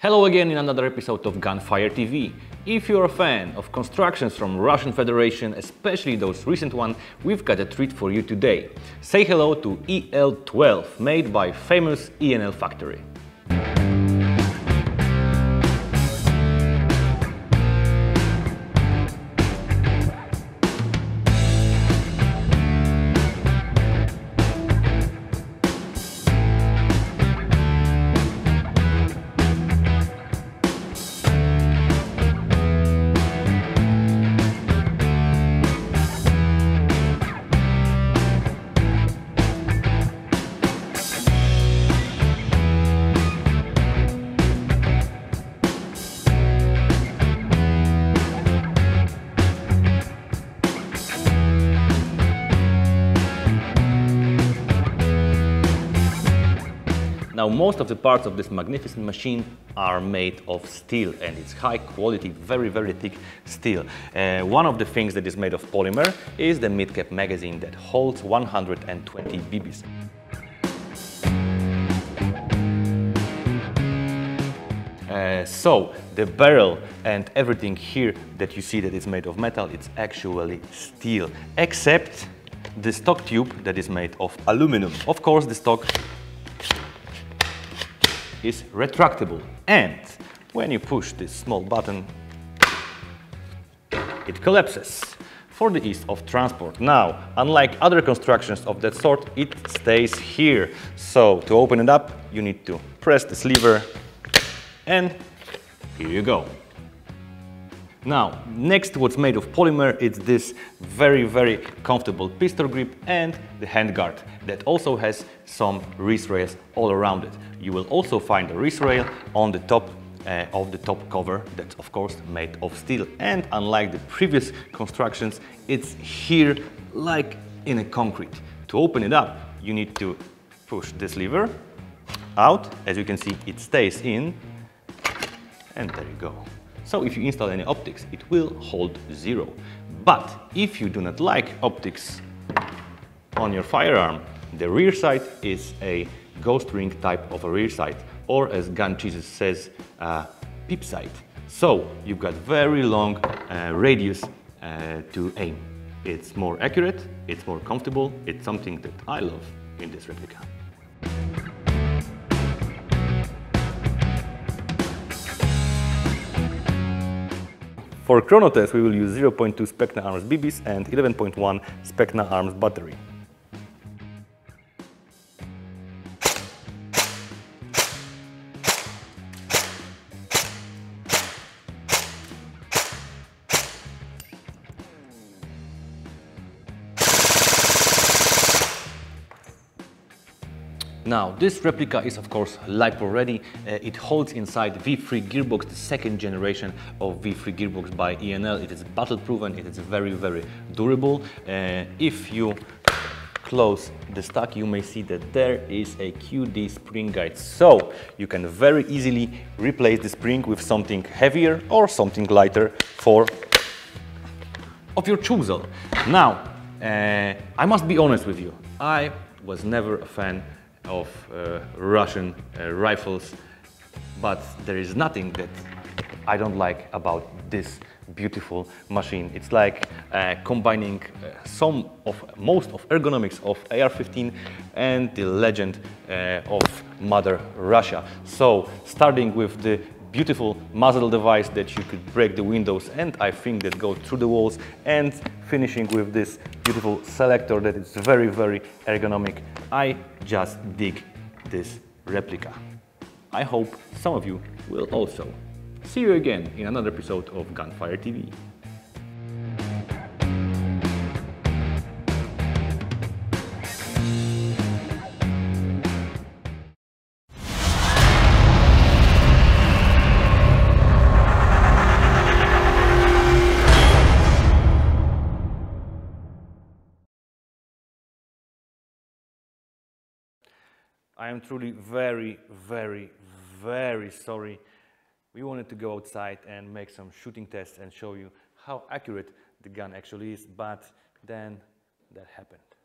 Hello again in another episode of Gunfire TV. If you're a fan of constructions from Russian Federation, especially those recent ones, we've got a treat for you today. Say hello to EL-12, made by famous ENL factory. Now, most of the parts of this magnificent machine are made of steel, and it's high quality, very thick steel. One of the things that is made of polymer is the mid-cap magazine that holds 120 BBs. So the barrel and everything here that you see that is made of metal, it's actually steel, except the stock tube that is made of aluminum. Of course, the stock is retractable, and when you push this small button, it collapses for the ease of transport. Now, unlike other constructions of that sort, it stays here. So to open it up, you need to press this lever, and here you go. Now, next to what's made of polymer, it's this very comfortable pistol grip and the handguard that also has some wrist rails all around it. You will also find a wrist rail on the top of the top cover that's of course made of steel, and unlike the previous constructions, it's here like in a concrete. To open it up, you need to push this lever out. As you can see, it stays in, and there you go. So if you install any optics, it will hold 0. But if you do not like optics on your firearm, the rear sight is a ghost ring type of a rear sight, or as Gun Jesus says, peep sight. So you've got very long radius to aim. It's more accurate, it's more comfortable, it's something that I love in this replica. For chrono test, we will use 0.2 Specna Arms BBs and 11.1 Specna Arms battery. Now, this replica is of course LiPo ready. It holds inside V3 gearbox, the second generation of V3 gearbox by ENL. It is battle proven, it is very durable. If you close the stack, you may see that there is a QD spring guide. So you can very easily replace the spring with something heavier or something lighter of your choosal. Now, I must be honest with you. I was never a fan of Russian rifles, but there is nothing that I don't like about this beautiful machine. It's like combining most of ergonomics of AR-15 and the legend of Mother Russia. So starting with the beautiful muzzle device that you could break the windows and I think that go through the walls, and finishing with this beautiful selector that is very ergonomic. I just dig this replica. I hope some of you will also. See you again in another episode of Gunfire TV. I am truly very sorry. We wanted to go outside and make some shooting tests and show you how accurate the gun actually is, but then that happened.